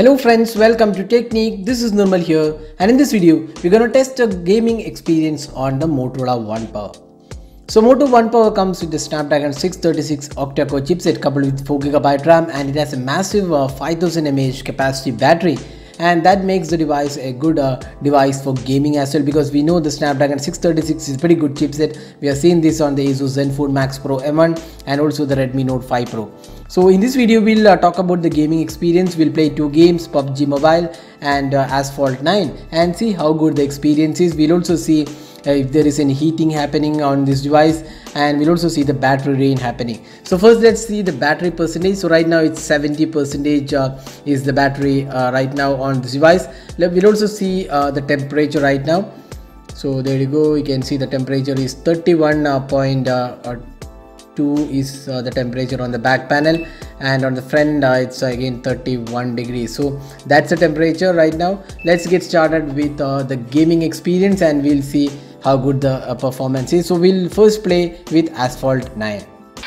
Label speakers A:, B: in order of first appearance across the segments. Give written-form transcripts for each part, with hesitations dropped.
A: Hello friends, welcome to Technique. This is Nirmal here, and in this video we're going to test a gaming experience on the Motorola One Power. So Moto One Power comes with the Snapdragon 636 octa-core chipset coupled with 4GB RAM, and it has a massive 5000 mAh capacity battery, and that makes the device a good device for gaming as well, because we know the Snapdragon 636 is a pretty good chipset. We have seen this on the Asus Zenfone Max Pro M1 and also the Redmi Note 5 Pro. So in this video we'll talk about the gaming experience. We'll play two games, PUBG Mobile and Asphalt 9, and see how good the experience is. We'll also see if there is any heating happening on this device, and we'll also see the battery drain happening. So first let's see the battery percentage. So right now it's 70% is the battery right now on this device. We'll also see the temperature right now. So there you go, you can see the temperature is 31.2 is the temperature on the back panel, and on the front it's again 31 degrees. So that's the temperature right now. Let's get started with the gaming experience, and we'll see how good the performance is. So we'll first play with Asphalt 9.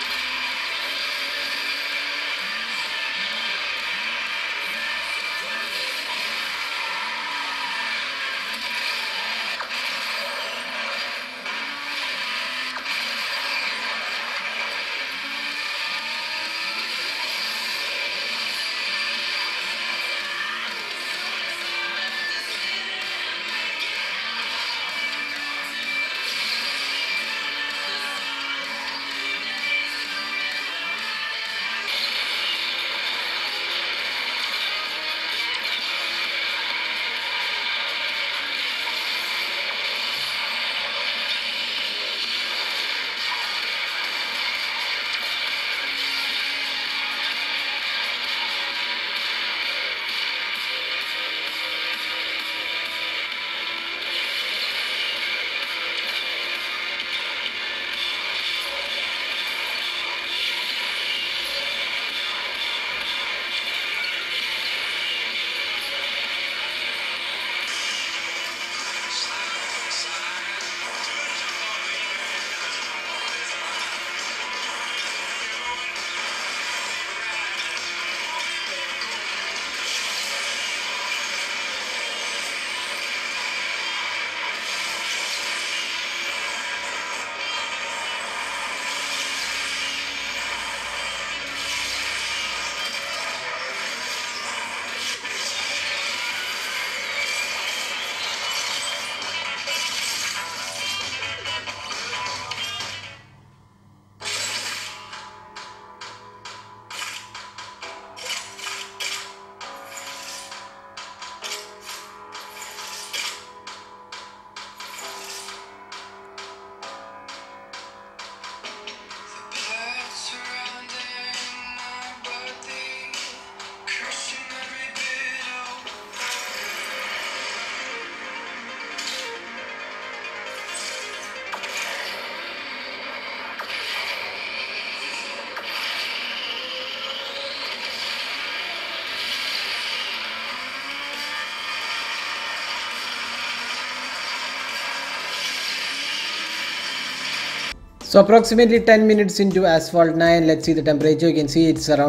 A: So approximately 10 minutes into Asphalt 9, let's see the temperature. You can see it's around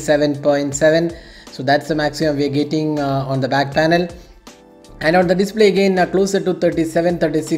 A: 37.7. So that's the maximum we are getting on the back panel. And on the display again closer to 37,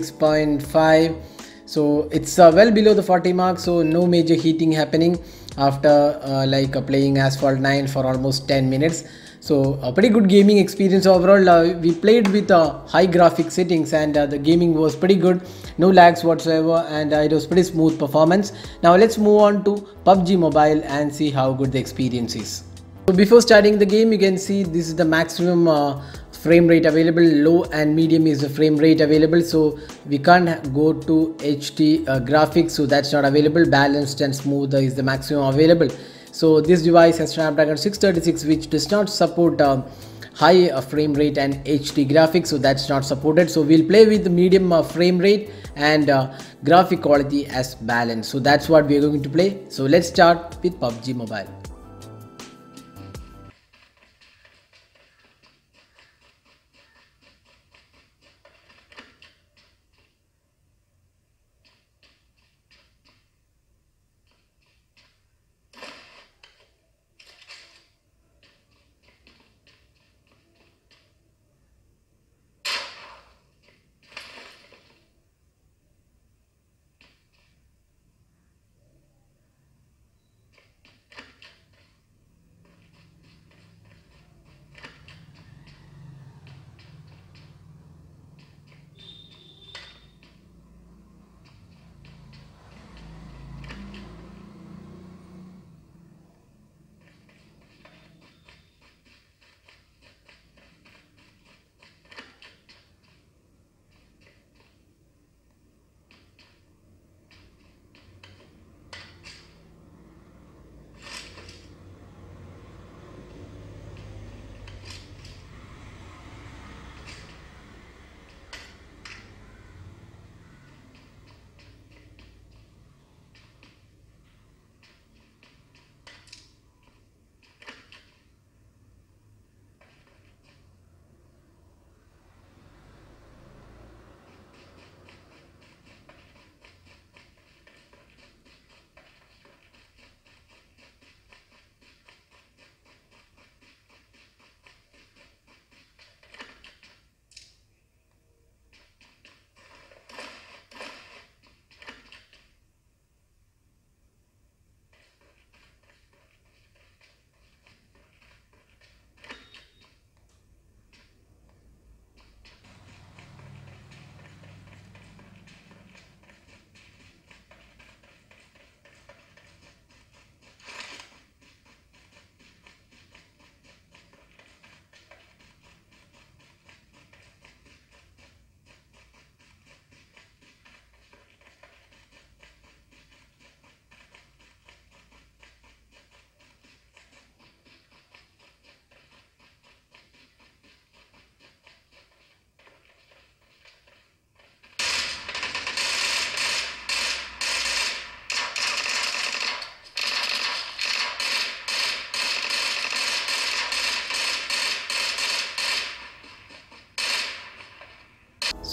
A: 36.5. So it's well below the 40 mark. So no major heating happening after playing Asphalt 9 for almost 10 minutes. So a pretty good gaming experience overall. We played with high graphic settings, and the gaming was pretty good, no lags whatsoever, and it was pretty smooth performance. Now let's move on to PUBG Mobile and see how good the experience is. So before starting the game, you can see this is the maximum frame rate available. Low and medium is the frame rate available, so we can't go to HD graphics, so that's not available. Balanced and smooth is the maximum available. So this device has Snapdragon 636, which does not support high frame rate and HD graphics, so that's not supported. So we'll play with the medium frame rate and graphic quality as balanced. So that's what we're going to play. So let's start with PUBG Mobile.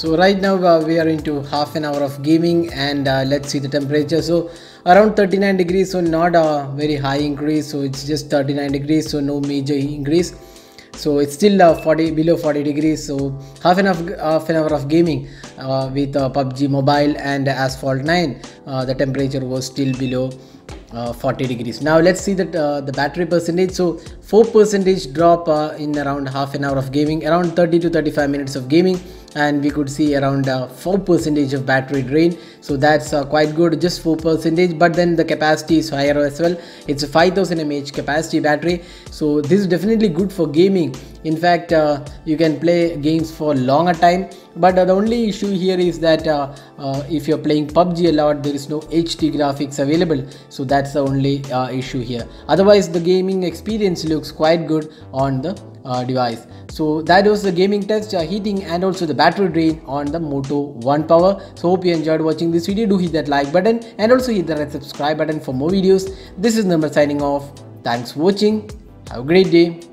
A: So right now we are into half an hour of gaming, and let's see the temperature. So around 39 degrees, so not a very high increase, so it's just 39 degrees, so no major increase. So it's still 40 below 40 degrees. So half an hour of gaming with PUBG Mobile and Asphalt 9, the temperature was still below 40 degrees. Now let's see that the battery percentage. So 4% drop in around half an hour of gaming, around 30 to 35 minutes of gaming, and we could see around 4% of battery drain. So that's quite good, just 4%, but then the capacity is higher as well. It's a 5000 mAh capacity battery, so this is definitely good for gaming. In fact, you can play games for longer time, but the only issue here is that if you're playing PUBG a lot, there is no HD graphics available, so that's the only issue here. Otherwise the gaming experience looks quite good on the device. So that was the gaming test, heating and also the battery drain on the Moto 1 Power. So hope you enjoyed watching this video. Do hit that like button and also hit the red subscribe button for more videos. This is Nirmal signing off. Thanks for watching. Have a great day.